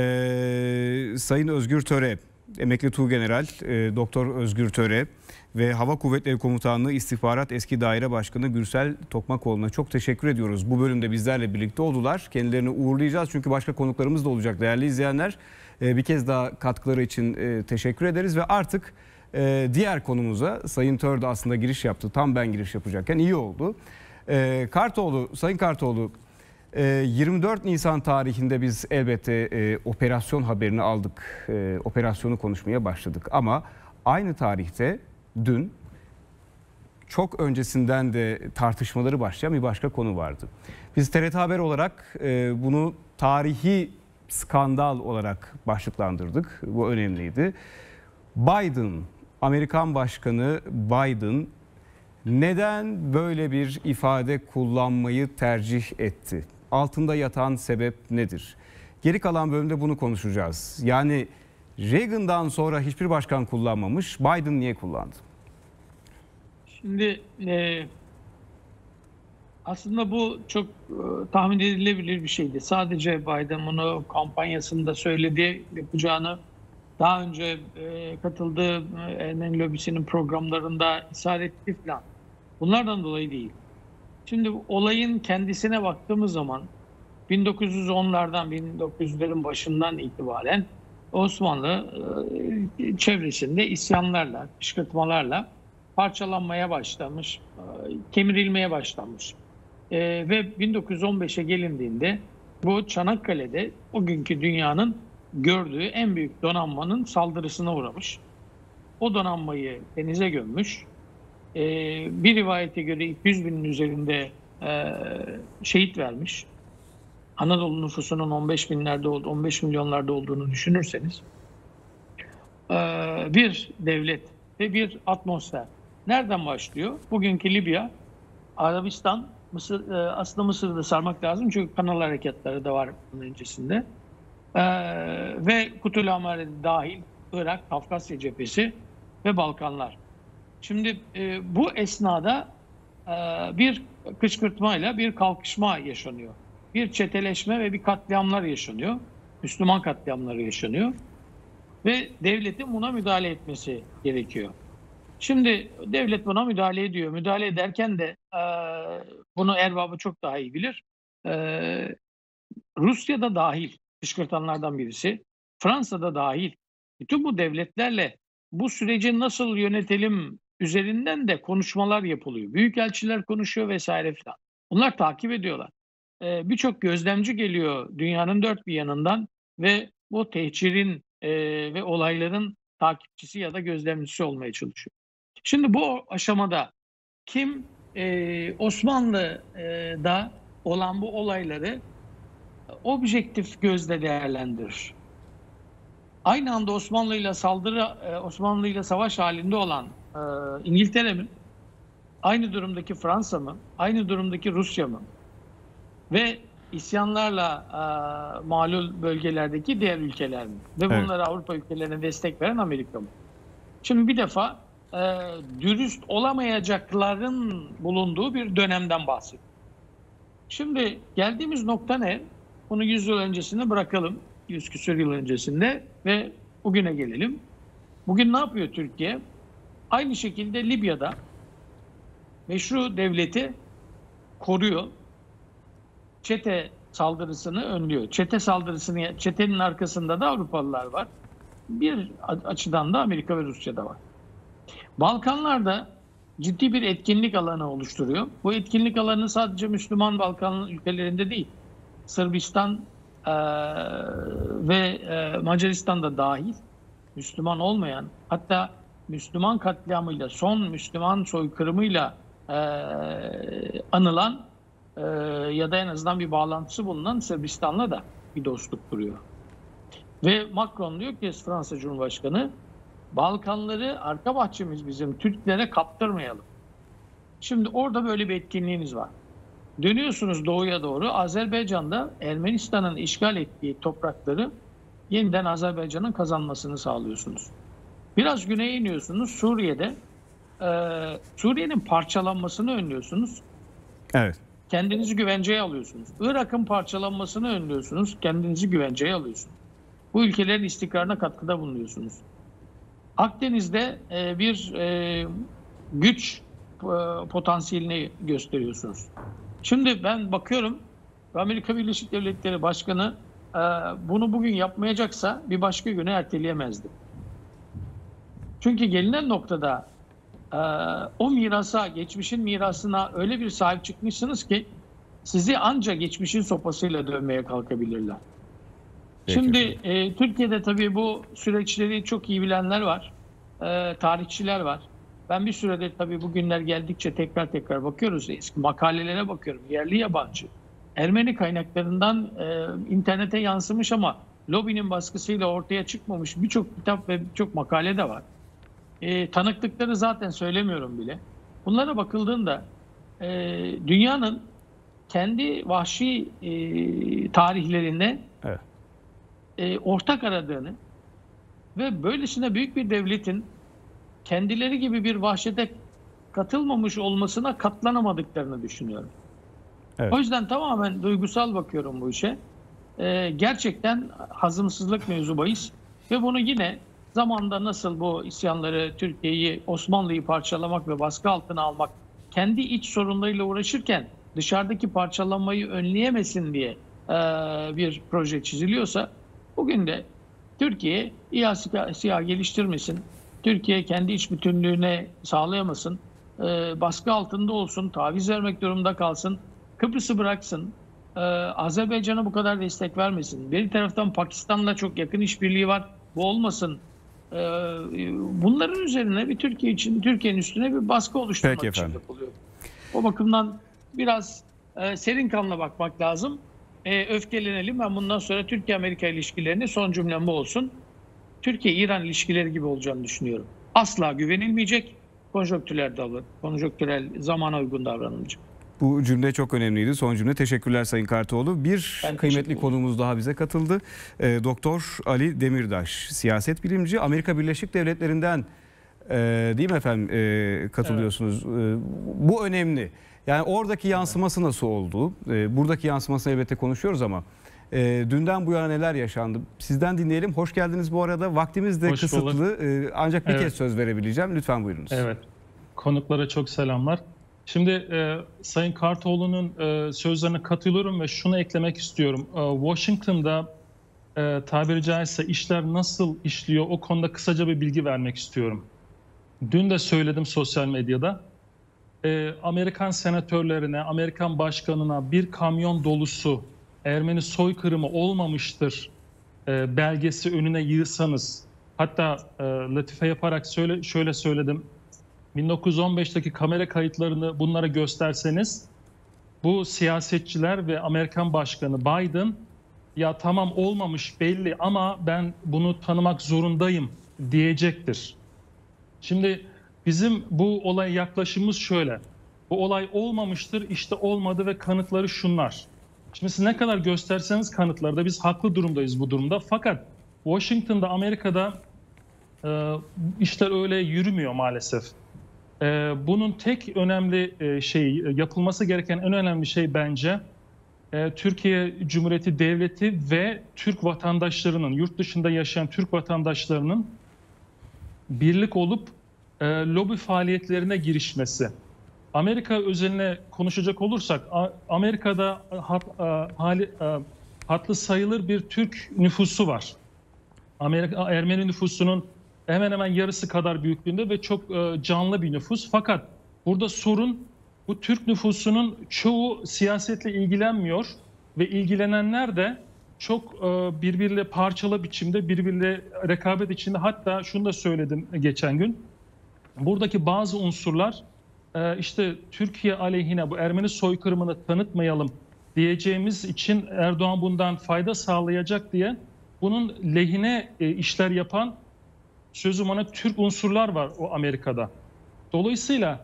B: Sayın Özgür Töre, emekli Tuğgeneral e, Doktor Özgür Töre ve Hava Kuvvetleri Komutanlığı İstihbarat Eski Daire Başkanı Gürsel Tokmakoğlu'na çok teşekkür ediyoruz. Bu bölümde bizlerle birlikte oldular. Kendilerini uğurlayacağız çünkü başka konuklarımız da olacak değerli izleyenler. E, bir kez daha katkıları için e, teşekkür ederiz ve artık e, diğer konumuza Sayın Tör de aslında giriş yaptı. Tam ben giriş yapacakken iyi oldu. E, Kartoğlu, Sayın Kartoğlu, e, yirmi dört Nisan tarihinde biz elbette e, operasyon haberini aldık. E, operasyonu konuşmaya başladık ama aynı tarihte dün çok öncesinden de tartışmaları başlayan bir başka konu vardı. Biz T R T Haber olarak e, bunu tarihi skandal olarak başlıklandırdık. Bu önemliydi. Biden, Amerikan Başkanı Biden neden böyle bir ifade kullanmayı tercih etti? Altında yatan sebep nedir? Geri kalan bölümde bunu konuşacağız. Yani Reagan'dan sonra hiçbir başkan kullanmamış, Biden niye kullandı?
A: Şimdi e, aslında bu çok e, tahmin edilebilir bir şeydi. Sadece Biden bunu kampanyasında söylediği yapacağını daha önce e, katıldığı e, Ermeni lobisinin programlarında ispat etti falan. Bunlardan dolayı değil. Şimdi olayın kendisine baktığımız zaman bin dokuz yüz onlardan bin dokuz yüzlerin başından itibaren Osmanlı e, çevresinde isyanlarla, kışkırtmalarla parçalanmaya başlamış, e, kemirilmeye başlamış. E, ve bin dokuz yüz on beşe gelindiğinde bu Çanakkale'de o günkü dünyanın gördüğü en büyük donanmanın saldırısına uğramış. O donanmayı denize gömmüş. E, bir rivayete göre iki yüz binin üzerinde e, şehit vermiş. Anadolu nüfusunun on beş binlerde olduğu, on beş milyonlarda olduğunu düşünürseniz e, bir devlet ve bir atmosfer. Nereden başlıyor? Bugünkü Libya, Arabistan, Mısır, e, aslında Mısır'ı da sarmak lazım çünkü kanal harekatları da var bunun öncesinde. E, ve Kutul Amare dahil Irak, Kafkasya cephesi ve Balkanlar. Şimdi e, bu esnada e, bir kışkırtmayla bir kalkışma yaşanıyor. Bir çeteleşme ve bir katliamlar yaşanıyor. Müslüman katliamları yaşanıyor. Ve devletin buna müdahale etmesi gerekiyor. Şimdi devlet buna müdahale ediyor. Müdahale ederken de e, bunu erbabı çok daha iyi bilir. E, Rusya'da dahil kışkırtanlardan birisi, Fransa'da dahil bütün bu devletlerle bu süreci nasıl yönetelim üzerinden de konuşmalar yapılıyor. Büyükelçiler konuşuyor vesaire filan. Bunlar takip ediyorlar. Ee, Birçok gözlemci geliyor dünyanın dört bir yanından ve bu tehcirin e, ve olayların takipçisi ya da gözlemcisi olmaya çalışıyor. Şimdi bu aşamada kim e, Osmanlı'da olan bu olayları objektif gözle değerlendirir? Aynı anda Osmanlı ile saldırı, Osmanlı ile savaş halinde olan e, İngiltere mi? Aynı durumdaki Fransa mı? Aynı durumdaki Rusya mı? Ve isyanlarla e, malul bölgelerdeki diğer ülkeler mi? Ve
B: Evet.
A: bunlara Avrupa ülkelerine destek veren Amerika mı? Şimdi bir defa e, dürüst olamayacakların bulunduğu bir dönemden bahsediyoruz. Şimdi geldiğimiz nokta ne? Bunu yüz yıl öncesine bırakalım. yüz küsur yıl öncesinde ve bugüne gelelim. Bugün ne yapıyor Türkiye? Aynı şekilde Libya'da meşru devleti koruyor. Çete saldırısını önlüyor. Çete saldırısını, çetenin arkasında da Avrupalılar var. Bir açıdan da Amerika ve Rusya'da var. Balkanlarda ciddi bir etkinlik alanı oluşturuyor. Bu etkinlik alanı sadece Müslüman Balkan ülkelerinde değil, Sırbistan e, ve e, Macaristan da dahil Müslüman olmayan, hatta Müslüman katliamıyla, son Müslüman soykırımıyla e, anılan e, ya da en azından bir bağlantısı bulunan Sırbistan'la da bir dostluk kuruyor. Ve Macron diyor ki Fransa Cumhurbaşkanı, Balkanları arka bahçemiz bizim, Türklere kaptırmayalım. Şimdi orada böyle bir etkinliğiniz var. Dönüyorsunuz doğuya doğru, Azerbaycan'da Ermenistan'ın işgal ettiği toprakları yeniden Azerbaycan'ın kazanmasını sağlıyorsunuz. Biraz güneye iniyorsunuz, Suriye'de e, Suriye'nin parçalanmasını önlüyorsunuz.
B: Evet.
A: Kendinizi güvenceye alıyorsunuz. Irak'ın parçalanmasını önlüyorsunuz, kendinizi güvenceye alıyorsunuz. Bu ülkelerin istikrarına katkıda bulunuyorsunuz. Akdeniz'de e, bir e, güç e, potansiyelini gösteriyorsunuz. Şimdi ben bakıyorum, Amerika Birleşik Devletleri Başkanı e, bunu bugün yapmayacaksa bir başka güne erteleyemezdi. Çünkü gelinen noktada e, o mirasa, geçmişin mirasına öyle bir sahip çıkmışsınız ki sizi ancak geçmişin sopasıyla dövmeye kalkabilirler.
B: Peki.
A: Şimdi e, Türkiye'de tabii bu süreçleri çok iyi bilenler var, e, tarihçiler var. Ben bir süredir tabii bu günler geldikçe tekrar tekrar bakıyoruz. Eski makalelere bakıyorum, yerli yabancı. Ermeni kaynaklarından e, internete yansımış ama lobinin baskısıyla ortaya çıkmamış birçok kitap ve birçok makale de var. E, tanıklıkları zaten söylemiyorum bile. Bunlara bakıldığında e, dünyanın kendi vahşi e, tarihlerinde
B: Evet.
A: e, ortak aradığını ve böylesine büyük bir devletin kendileri gibi bir vahşete katılmamış olmasına katlanamadıklarını düşünüyorum.
B: Evet.
A: O yüzden tamamen duygusal bakıyorum bu işe. Ee, gerçekten hazımsızlık mevzu bahis ve bunu yine zamanda nasıl bu isyanları, Türkiye'yi, Osmanlı'yı parçalamak ve baskı altına almak, kendi iç sorunlarıyla uğraşırken dışarıdaki parçalanmayı önleyemesin diye e, bir proje çiziliyorsa, bugün de Türkiye İHA SİHA geliştirmesin, Türkiye kendi iç bütünlüğüne sağlayamasın, e, baskı altında olsun, taviz vermek durumunda kalsın, Kıbrıs'ı bıraksın, e, Azerbaycan'a bu kadar destek vermesin. Bir taraftan Pakistan'la çok yakın işbirliği var, bu olmasın. E, bunların üzerine bir Türkiye için, Türkiye'nin üstüne bir baskı oluşturmak
B: Peki
A: için
B: efendim.
A: yapılıyor. O bakımdan biraz e, serin kanla bakmak lazım. E, öfkelenelim. Ben bundan sonra Türkiye-Amerika ilişkilerine son cümlem bu olsun. Türkiye-İran ilişkileri gibi olacağını düşünüyorum. Asla güvenilmeyecek, konjonktürel davran, konjonktürel zamana uygun davranılacak.
B: Bu cümle çok önemliydi. Son cümle. Teşekkürler Sayın Kartoğlu. Bir
A: Ben
B: kıymetli konuğumuz daha bize katıldı. E, Doktor Ali Demirdaş, siyaset bilimci, Amerika Birleşik Devletleri'nden e, değil mi efendim e, katılıyorsunuz? Evet. E, bu önemli. Yani oradaki yansıması nasıl oldu? E, buradaki yansımasını elbette konuşuyoruz ama e, dünden bu yana neler yaşandı? Sizden dinleyelim. Hoş geldiniz bu arada. Vaktimiz de
G: Hoş
B: kısıtlı. E, ancak bir
G: Evet.
B: kez söz verebileceğim. Lütfen buyurunuz.
G: Evet. Konuklara çok selamlar. Şimdi e, Sayın Kartoğlu'nun e, sözlerine katılıyorum ve şunu eklemek istiyorum. E, Washington'da e, tabiri caizse işler nasıl işliyor o konuda kısaca bir bilgi vermek istiyorum. Dün de söyledim sosyal medyada. E, Amerikan senatörlerine, Amerikan başkanına bir kamyon dolusu Ermeni soykırımı olmamıştır e, belgesi önüne yığsanız, hatta e, latife yaparak söyle, şöyle söyledim. bin dokuz yüz on beşteki kamera kayıtlarını bunlara gösterseniz bu siyasetçiler ve Amerikan Başkanı Biden ya tamam olmamış belli ama ben bunu tanımak zorundayım diyecektir. Şimdi bizim bu olaya yaklaşımımız şöyle. Bu olay olmamıştır, işte olmadı ve kanıtları şunlar. Şimdi siz ne kadar gösterseniz kanıtlarda biz haklı durumdayız bu durumda. Fakat Washington'da, Amerika'da e, işler öyle yürümüyor maalesef. E, bunun tek önemli e, şey, yapılması gereken en önemli şey bence e, Türkiye Cumhuriyeti Devleti ve Türk vatandaşlarının, yurt dışında yaşayan Türk vatandaşlarının birlik olup e, lobi faaliyetlerine girişmesi. Amerika özeline konuşacak olursak, Amerika'da hat, hali, hatlı sayılır bir Türk nüfusu var. Amerika, Ermeni nüfusunun hemen hemen yarısı kadar büyüklüğünde ve çok canlı bir nüfus. Fakat burada sorun bu Türk nüfusunun çoğu siyasetle ilgilenmiyor ve ilgilenenler de çok birbiriyle parçalı biçimde, birbiriyle rekabet içinde. Hatta şunu da söyledim geçen gün. Buradaki bazı unsurlar işte Türkiye aleyhine bu Ermeni soykırımını tanıtmayalım diyeceğimiz için Erdoğan bundan fayda sağlayacak diye bunun lehine işler yapan sözüm ona Türk unsurlar var o Amerika'da. Dolayısıyla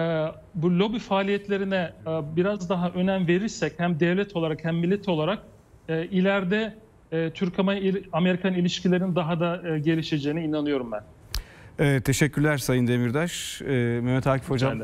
G: bu lobi faaliyetlerine biraz daha önem verirsek hem devlet olarak hem millet olarak ileride Türk-Amerikan ilişkilerinin daha da gelişeceğine inanıyorum ben.
B: Ee, teşekkürler Sayın Demirdaş. Ee, Mehmet Akif Hocam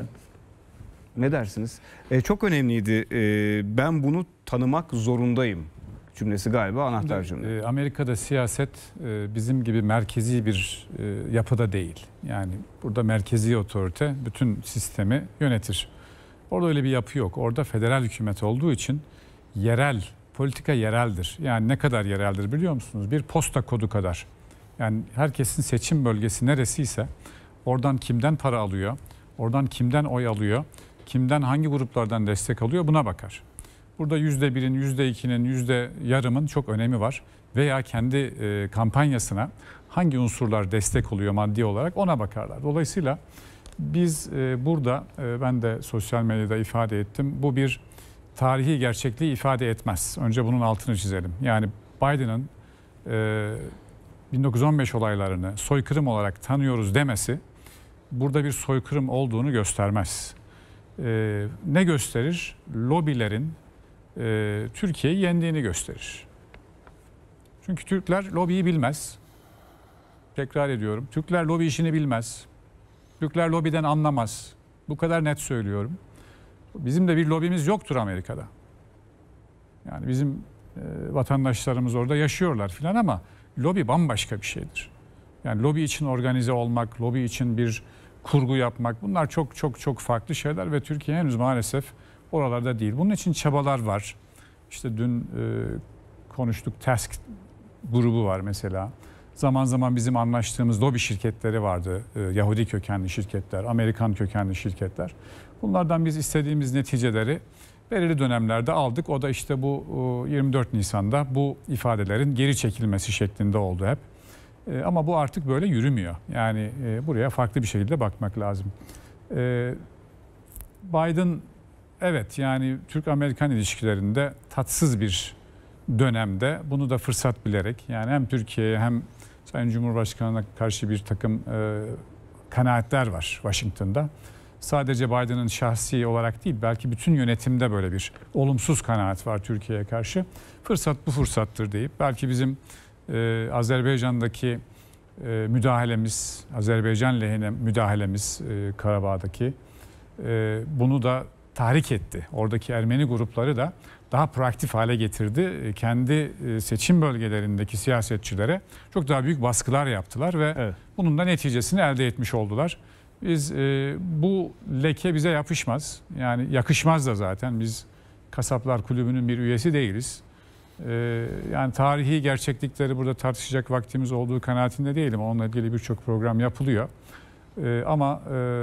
B: ne dersiniz? Ee, çok önemliydi. Ee, ben bunu tanımak zorundayım cümlesi galiba anahtar cümle.
C: Ee, Amerika'da siyaset e, bizim gibi merkezi bir e, yapıda değil. Yani burada merkezi otorite bütün sistemi yönetir. Orada öyle bir yapı yok. Orada federal hükümet olduğu için yerel, politika yereldir. Yani ne kadar yereldir biliyor musunuz? Bir posta kodu kadar. Yani herkesin seçim bölgesi neresiyse oradan kimden para alıyor, oradan kimden oy alıyor, kimden hangi gruplardan destek alıyor buna bakar. Burada yüzde birin, yüzde ikinin, yüzde yarımın çok önemi var. Veya kendi e, kampanyasına hangi unsurlar destek oluyor maddi olarak ona bakarlar. Dolayısıyla biz e, burada e, ben de sosyal medyada ifade ettim. Bu bir tarihi gerçekliği ifade etmez. Önce bunun altını çizelim. Yani Biden'ın e, bin dokuz yüz on beş olaylarını soykırım olarak tanıyoruz demesi burada bir soykırım olduğunu göstermez. Ee, ne gösterir? Lobilerin e, Türkiye'yi yendiğini gösterir. Çünkü Türkler lobiyi bilmez. Tekrar ediyorum. Türkler lobi işini bilmez. Türkler lobiden anlamaz. Bu kadar net söylüyorum. Bizim de bir lobimiz yoktur Amerika'da. Yani bizim e, vatandaşlarımız orada yaşıyorlar filan ama lobi bambaşka bir şeydir. Yani lobi için organize olmak, lobi için bir kurgu yapmak bunlar çok çok çok farklı şeyler ve Türkiye henüz maalesef oralarda değil. Bunun için çabalar var. İşte dün e, konuştuk, task grubu var mesela. Zaman zaman bizim anlaştığımız lobi şirketleri vardı. E, Yahudi kökenli şirketler, Amerikan kökenli şirketler. Bunlardan biz istediğimiz neticeleri belirli dönemlerde aldık. O da işte bu yirmi dört Nisan'da bu ifadelerin geri çekilmesi şeklinde oldu hep. E, ama bu artık böyle yürümüyor. Yani e, buraya farklı bir şekilde bakmak lazım. E, Biden evet yani Türk-Amerikan ilişkilerinde tatsız bir dönemde bunu da fırsat bilerek yani hem Türkiye'ye hem Sayın Cumhurbaşkanı'na karşı bir takım e, kanaatler var Washington'da. Sadece Biden'ın şahsi olarak değil belki bütün yönetimde böyle bir olumsuz kanaat var Türkiye'ye karşı. Fırsat bu fırsattır deyip belki bizim e, Azerbaycan'daki e, müdahalemiz, Azerbaycan lehine müdahalemiz e, Karabağ'daki e, bunu da tahrik etti. Oradaki Ermeni grupları da daha proaktif hale getirdi. Kendi seçim bölgelerindeki siyasetçilere çok daha büyük baskılar yaptılar ve evet. bunun da neticesini elde etmiş oldular. Biz e, bu leke bize yapışmaz. Yani yakışmaz da zaten. Biz Kasaplar Kulübü'nün bir üyesi değiliz. E, yani tarihi gerçeklikleri burada tartışacak vaktimiz olduğu kanaatinde değilim. Onunla ilgili birçok program yapılıyor. E, ama e,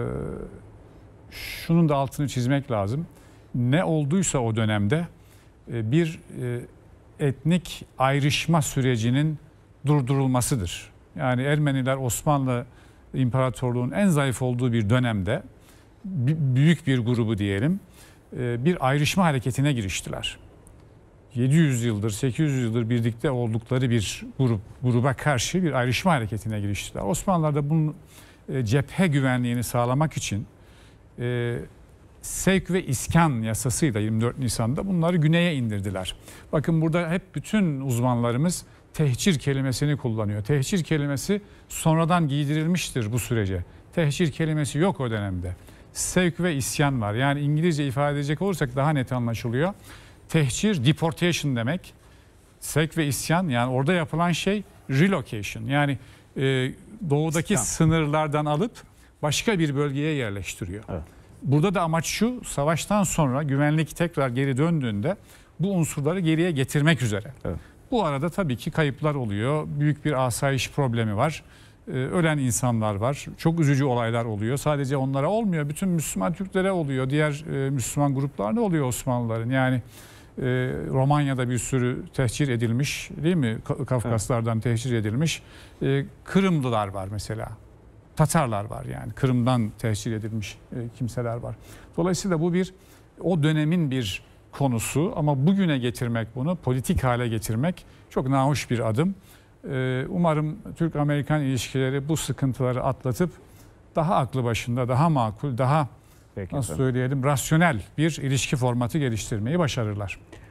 C: şunun da altını çizmek lazım. Ne olduysa o dönemde e, bir e, etnik ayrışma sürecinin durdurulmasıdır. Yani Ermeniler Osmanlı İmparatorluğu'nun en zayıf olduğu bir dönemde büyük bir grubu diyelim bir ayrışma hareketine giriştiler. yedi yüz yıldır, sekiz yüz yıldır birlikte oldukları bir grup gruba karşı bir ayrışma hareketine giriştiler. Osmanlılar da bunun cephe güvenliğini sağlamak için e, sevk ve iskan yasasıyla yirmi dört Nisan'da bunları güneye indirdiler. Bakın burada hep bütün uzmanlarımız tehcir kelimesini kullanıyor. Tehcir kelimesi sonradan giydirilmiştir bu sürece. Tehcir kelimesi yok o dönemde. Sevk ve isyan var. Yani İngilizce ifade edecek olursak daha net anlaşılıyor. Tehcir, deportation demek. Sevk ve isyan yani orada yapılan şey relocation. Yani e, doğudaki İskan. sınırlardan alıp başka bir bölgeye yerleştiriyor. Evet. Burada da amaç şu, savaştan sonra güvenlik tekrar geri döndüğünde bu unsurları geriye getirmek üzere. Evet. Bu arada tabii ki kayıplar oluyor. Büyük bir asayiş problemi var. Ee, ölen insanlar var. Çok üzücü olaylar oluyor. Sadece onlara olmuyor. Bütün Müslüman Türklere oluyor. Diğer e, Müslüman gruplarına oluyor Osmanlıların. Yani e, Romanya'da bir sürü tehcir edilmiş değil mi? Kafkaslardan evet. tehcir edilmiş. E, Kırımlılar var mesela. Tatarlar var yani. Kırım'dan tehcir edilmiş e, kimseler var. Dolayısıyla bu bir o dönemin bir konusu ama bugüne getirmek bunu politik hale getirmek çok nahoş bir adım. Umarım Türk-Amerikan ilişkileri bu sıkıntıları atlatıp daha aklı başında, daha makul, daha Peki nasıl efendim. söyleyelim rasyonel bir ilişki formatı geliştirmeyi başarırlar.